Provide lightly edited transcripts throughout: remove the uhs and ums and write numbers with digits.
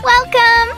Welcome!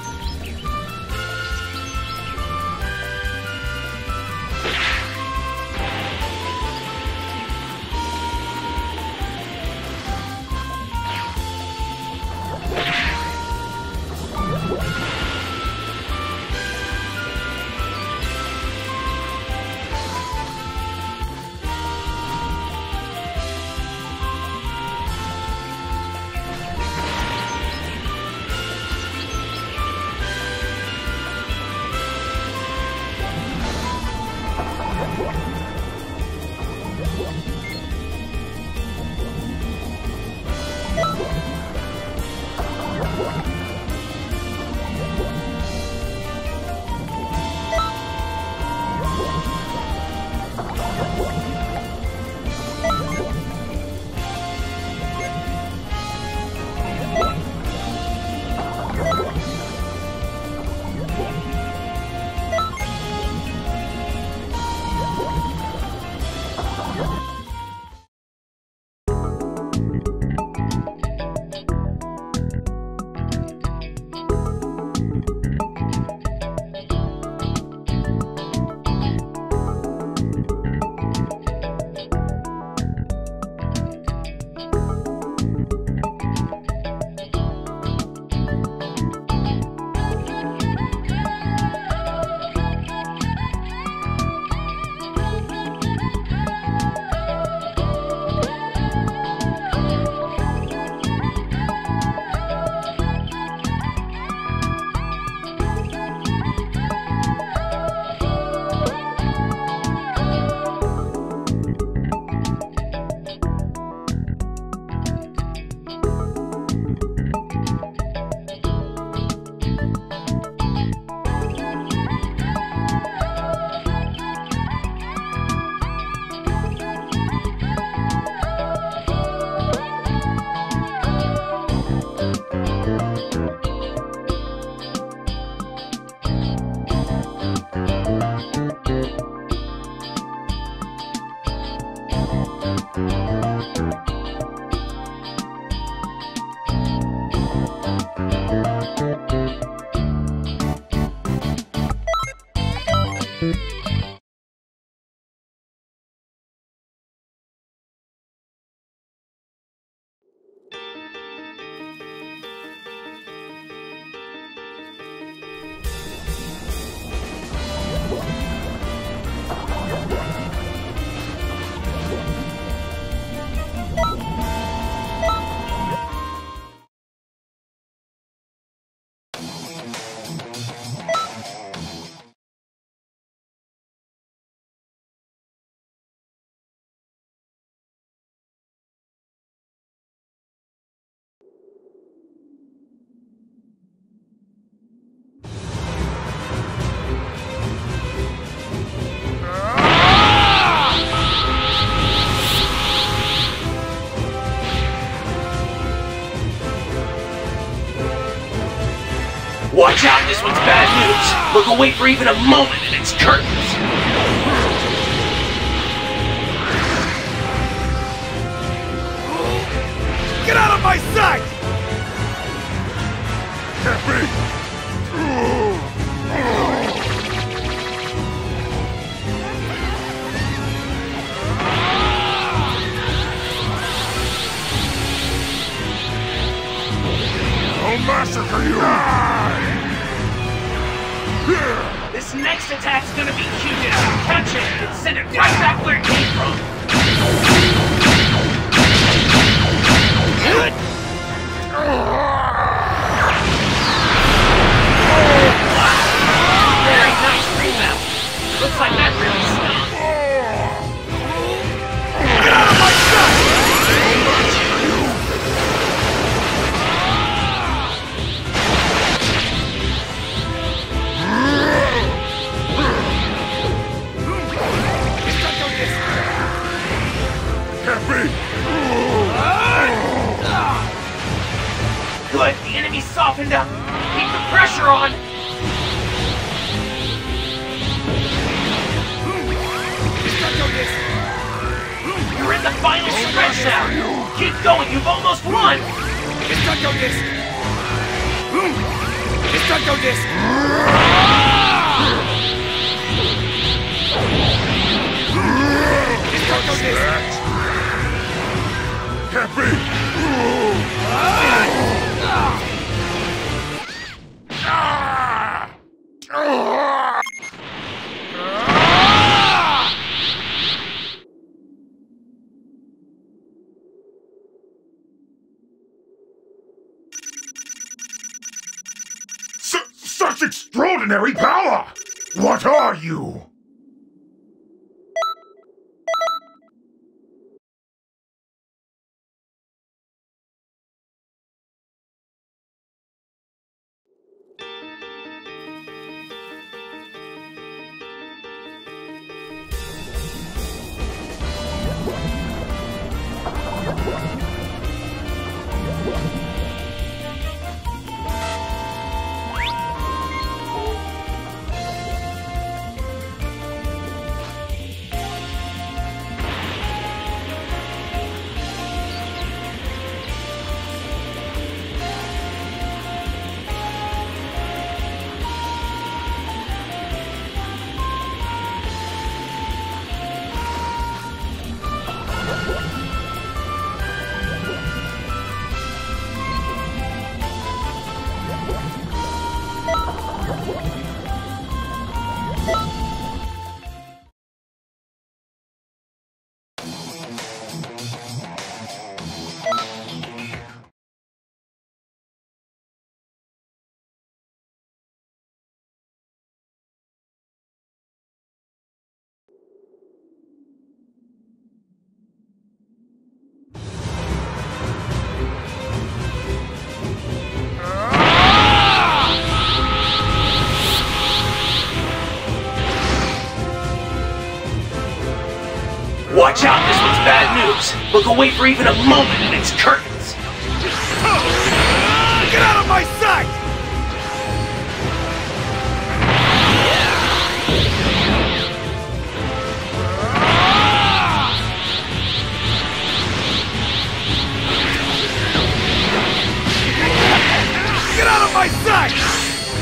Watch out, this one's bad news. Look away for even a moment and it's curtains. Get out of my sight! Can't be! I'll massacre you! This next attack's gonna be cute. Catch it and send it right back where it came from. Very nice rebound. Looks like that really stung. Get out of my sight! Good, the enemy's softened up. Keep the pressure on. You're in the final stretch now. Keep going, you've almost won. Psycho Disc! Psycho Disc! Can't be! Such extraordinary power! What are you? Watch out, this one's bad news. Look away for even a moment and it's curtains. Get out of my sight! Get out of my sight!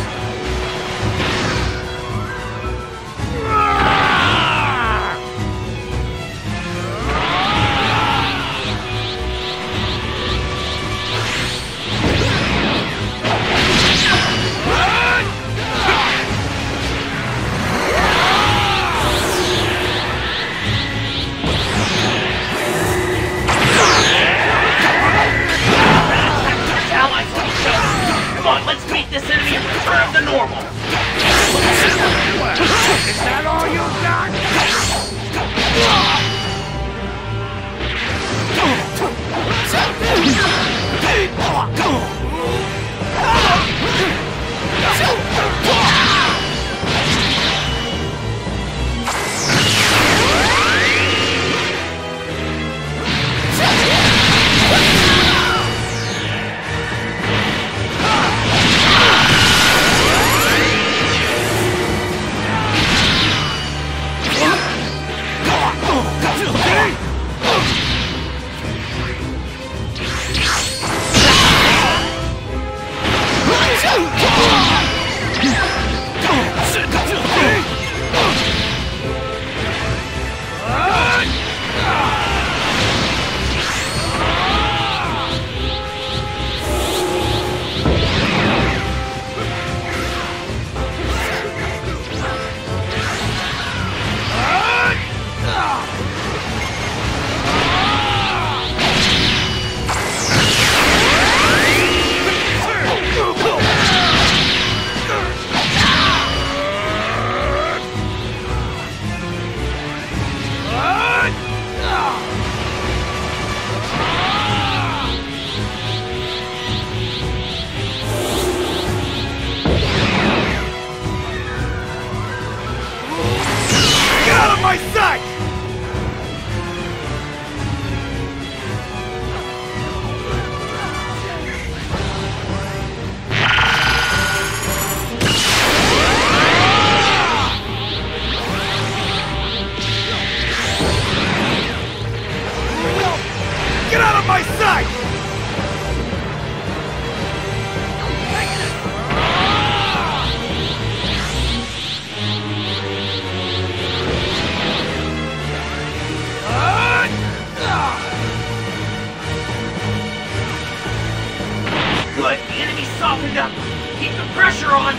Let's meet this enemy and return to normal. Is that all you got? enemy softened up. Keep the pressure on.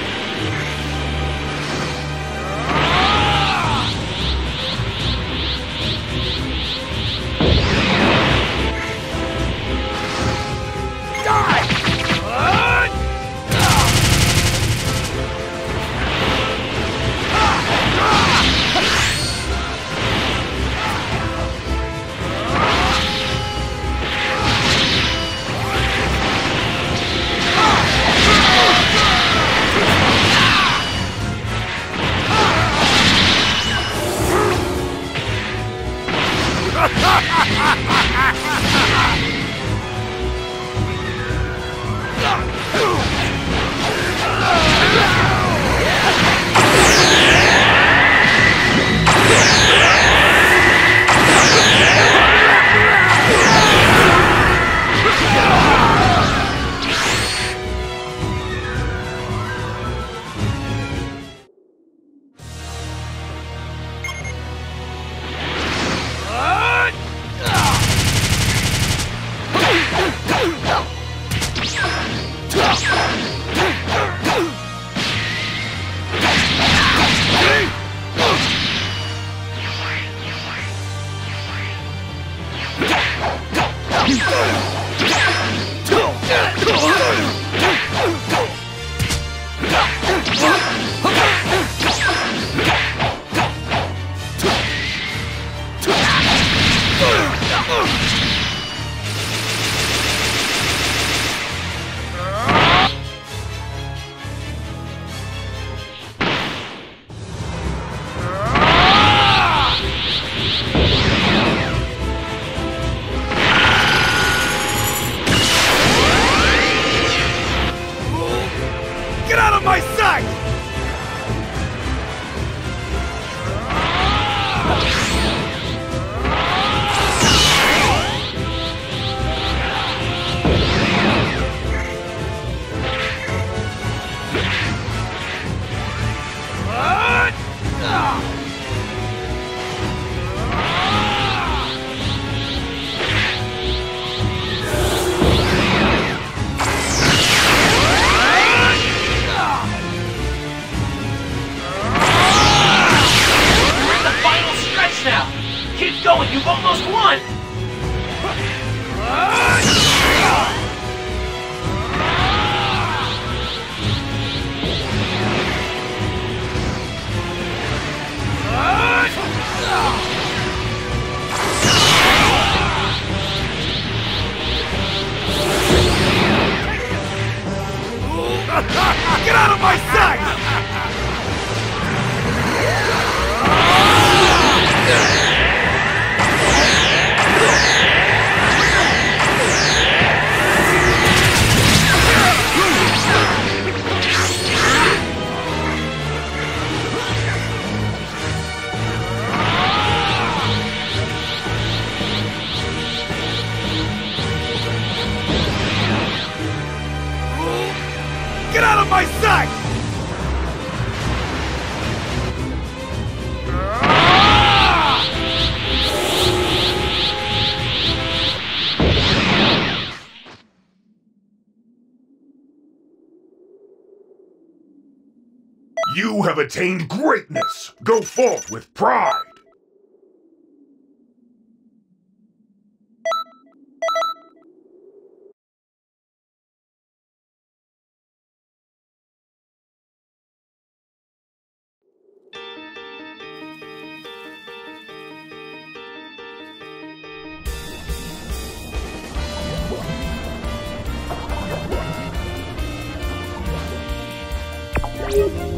Get out of my sight! Keep going, you've almost won! Get out of my sight! Get out of my sight! You have attained greatness! Go forth with pride! You